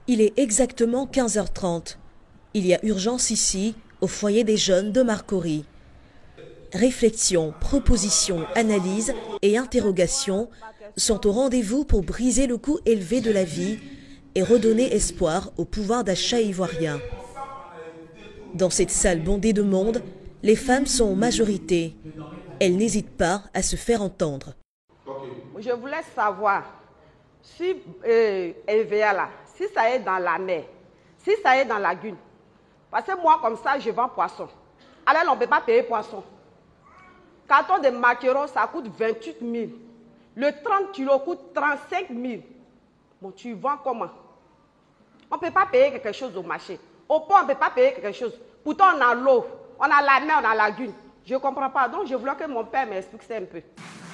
Il est exactement 15h30. Il y a urgence ici, au foyer des jeunes de Marcory. Réflexion, propositions, analyses et interrogations sont au rendez-vous pour briser le coût élevé de la vie et redonner espoir au pouvoir d'achat ivoirien. Dans cette salle bondée de monde, les femmes sont en majorité. Elles n'hésitent pas à se faire entendre. Je voulais savoir si EVA là, si ça est dans la mer, si ça est dans la lagune. Parce que moi, comme ça, je vends poisson. Alors, on ne peut pas payer poisson. Carton de maquereau, ça coûte 28 000. Le 30 kilos coûte 35 000. Bon, tu vends comment? On ne peut pas payer quelque chose au marché. Au port, on ne peut pas payer quelque chose. Pourtant, on a l'eau, on a la mer, on a la lagune. Je ne comprends pas. Donc, je voulais que mon père m'explique ça un peu.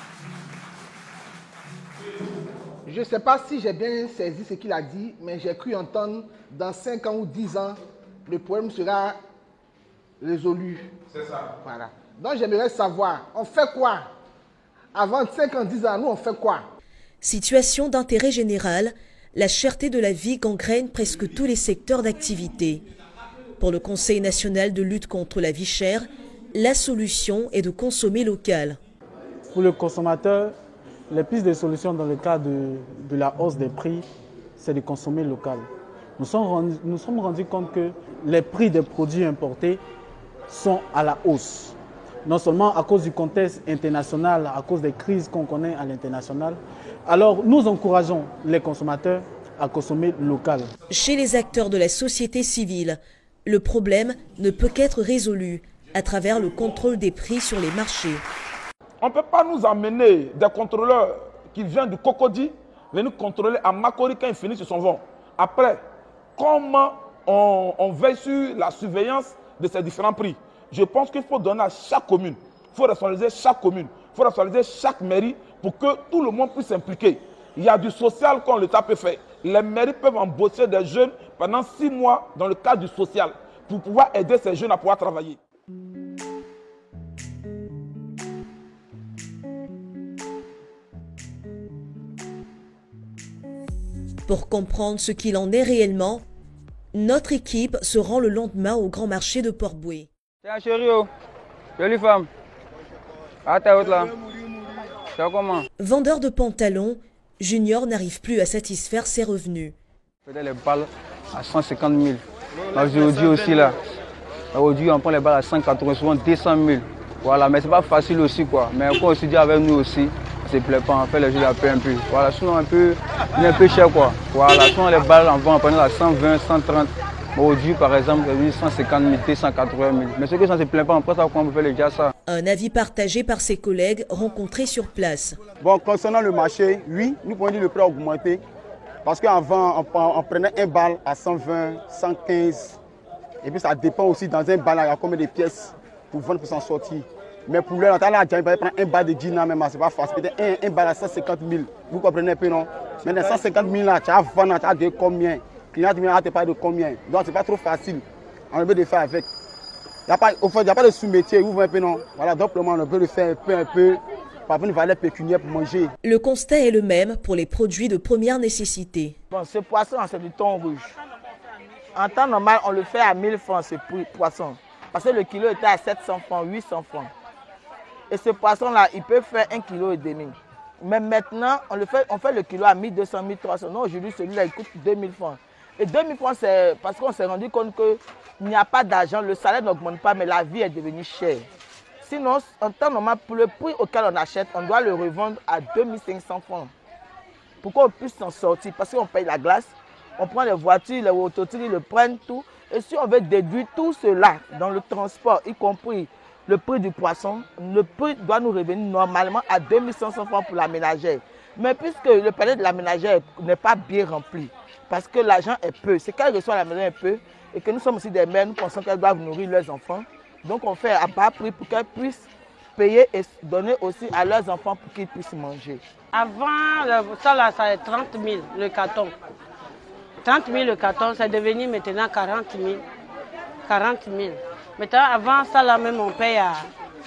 Je ne sais pas si j'ai bien saisi ce qu'il a dit, mais j'ai cru entendre dans 5 ans ou 10 ans, le problème sera résolu. C'est ça. Voilà. Donc j'aimerais savoir, on fait quoi? Avant 5 ans, 10 ans, nous on fait quoi? Situation d'intérêt général, la cherté de la vie gangrène presque tous les secteurs d'activité. Pour le Conseil national de lutte contre la vie chère, la solution est de consommer local. Pour le consommateur, les pistes de solutions dans le cas de la hausse des prix, c'est de consommer local. Nous sommes rendus compte que les prix des produits importés sont à la hausse. Non seulement à cause du contexte international, à cause des crises qu'on connaît à l'international. Alors nous encourageons les consommateurs à consommer local. Chez les acteurs de la société civile, le problème ne peut qu'être résolu à travers le contrôle des prix sur les marchés. On ne peut pas nous amener des contrôleurs qui viennent du Cocody, venir contrôler à Marcory quand ils finissent son vent. Après, comment on veille sur la surveillance de ces différents prix? Je pense qu'il faut donner à chaque commune, il faut responsabiliser chaque commune, il faut responsabiliser chaque mairie pour que tout le monde puisse s'impliquer. Il y a du social qu'on l'État peut faire. Les mairies peuvent embaucher des jeunes pendant 6 mois dans le cadre du social pour pouvoir aider ces jeunes à pouvoir travailler. Pour comprendre ce qu'il en est réellement, notre équipe se rend le lendemain au grand marché de Port-Bouët. C'est un chéri, jolie femme. À ta haute là. C'est comment? Vendeur de pantalons, Junior n'arrive plus à satisfaire ses revenus. Peut-être les balles à 150 000. Aujourd'hui aussi là. Aujourd'hui on prend les balles à 180, souvent 200 000. Voilà, mais c'est pas facile aussi quoi. Mais quand on se dit avec nous aussi, ça ne plaît pas, on fait les jeux un peu. Voilà, sinon il est un peu cher quoi. Voilà, sinon les balles on vend à 120, 130. Aujourd'hui par exemple, 150 000, 280 000. Mais ce que ça ne se plaît pas, on prend ça quand on fait déjà ça. Un avis partagé par ses collègues rencontrés sur place. Bon, concernant le marché, oui, nous pouvons dire le prix a augmenté. Parce qu'avant, on prenait un bal à 120, 115. Et puis ça dépend aussi dans un bal, il y a combien de pièces pour vendre pour s'en sortir. Mais pour l'heure, il va prendre un bal de Gina même, c'est pas facile. Peut-être un bal à 150 000. Vous comprenez un peu, non? Maintenant, 150 000 là, tu as vendu, tu as de combien? Le client ne te parle de combien? Donc, c'est pas trop facile. On peut le faire avec. Il n'y a pas de sous-métier, vous voyez un peu, non? Voilà, donc on peut le faire un peu, pour avoir une valeur pécuniaire pour manger. Le constat est le même pour les produits de première nécessité. Bon, ce poisson, c'est du thon rouge. En temps normal, on le fait à 1000 francs, ce poisson. Parce que le kilo était à 700 francs, 800 francs. Et ce poisson-là, il peut faire 1,5 kg. Mais maintenant, on fait le kilo à 1200, 1300. Non, aujourd'hui, celui-là, il coûte 2000 francs. Et 2000 francs, c'est parce qu'on s'est rendu compte qu'il n'y a pas d'argent, le salaire n'augmente pas, mais la vie est devenue chère. Sinon, en temps normal, pour le prix auquel on achète, on doit le revendre à 2500 francs. Pour qu'on puisse s'en sortir, parce qu'on paye la glace, on prend les voitures, les autotils, ils le prennent tout. Et si on veut déduire tout cela dans le transport, y compris le prix du poisson, le prix doit nous revenir normalement à 2500 francs pour la ménagère. Mais puisque le panier de la ménagère n'est pas bien rempli, parce que l'argent est peu, c'est qu'elle reçoit à la maison un peu, et que nous sommes aussi des mères, nous pensons qu'elles doivent nourrir leurs enfants. Donc on fait à bas prix pour qu'elles puissent payer et donner aussi à leurs enfants pour qu'ils puissent manger. Avant, ça là, ça est 30 000 le carton. 30 000 le carton, c'est devenu maintenant 40 000. 40 000. Maintenant, avant ça là même, on paye à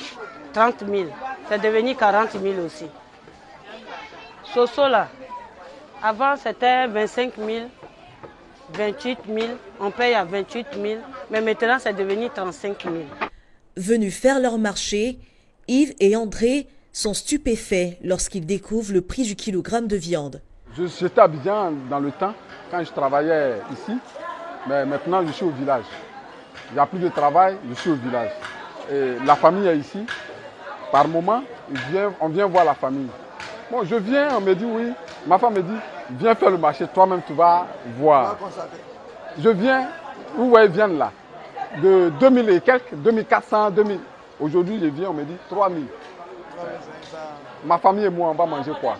30 000. C'est devenu 40 000 aussi. Soso là, avant c'était 25 000, 28 000, on paye à 28 000, mais maintenant c'est devenu 35 000. Venus faire leur marché, Yves et André sont stupéfaits lorsqu'ils découvrent le prix du kilogramme de viande. J'étais à Abidjan dans le temps, quand je travaillais ici, mais maintenant je suis au village. Il n'y a plus de travail, je suis au village. Et la famille est ici. Par moment, on vient voir la famille. Bon, je viens, on me dit oui. Ma femme me dit, viens faire le marché, toi-même tu vas voir. Je viens, vous voyez, ils viennent là. De 2000 et quelques, 2400, 2000. Aujourd'hui, je viens, on me dit 3000. Ma famille et moi, on va manger quoi?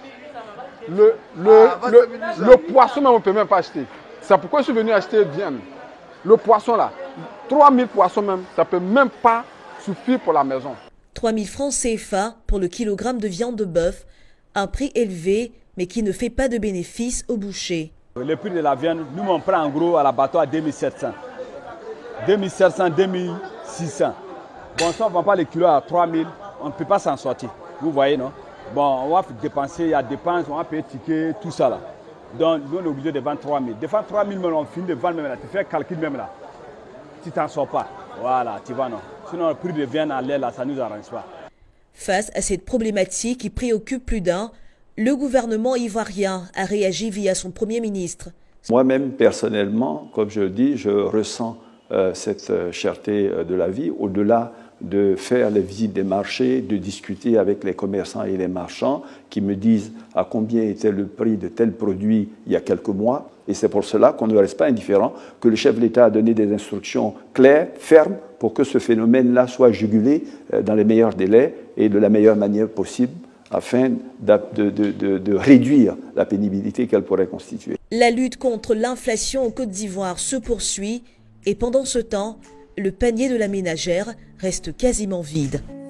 Le poisson, même, on ne peut même pas acheter. C'est pourquoi je suis venu acheter viande. Le poisson là, 3000 poissons même, ça ne peut même pas suffire pour la maison. 3000 francs CFA pour le kilogramme de viande de bœuf, un prix élevé mais qui ne fait pas de bénéfice aux bouchers. Le prix de la viande, nous on prend en gros à l'abattoir à 2700. 2700, 2600. Bon, si on ne vend pas les kilos à 3000, on ne peut pas s'en sortir. Vous voyez, non? Bon, on va dépenser, il y a dépenses, on va payer ticket, tout ça là. Donc, nous on est obligé de vendre 3000. De vendre 3000, même, on finit de vendre même là. Tu fais un calcul même là. Tu t'en sors pas. Voilà, tu vois, non? Sinon, le prix de viande à l'air là, ça ne nous arrange pas. Face à cette problématique qui préoccupe plus d'un, le gouvernement ivoirien a réagi via son Premier ministre. Moi-même, personnellement, comme je le dis, je ressens cette cherté de la vie, au-delà de faire les visites des marchés, de discuter avec les commerçants et les marchands qui me disent à combien était le prix de tel produit il y a quelques mois. Et c'est pour cela qu'on ne reste pas indifférent, que le chef de l'État a donné des instructions claires, fermes, pour que ce phénomène-là soit jugulé dans les meilleurs délais et de la meilleure manière possible, afin de réduire la pénibilité qu'elle pourrait constituer. La lutte contre l'inflation en Côte d'Ivoire se poursuit et pendant ce temps, le panier de la ménagère reste quasiment vide.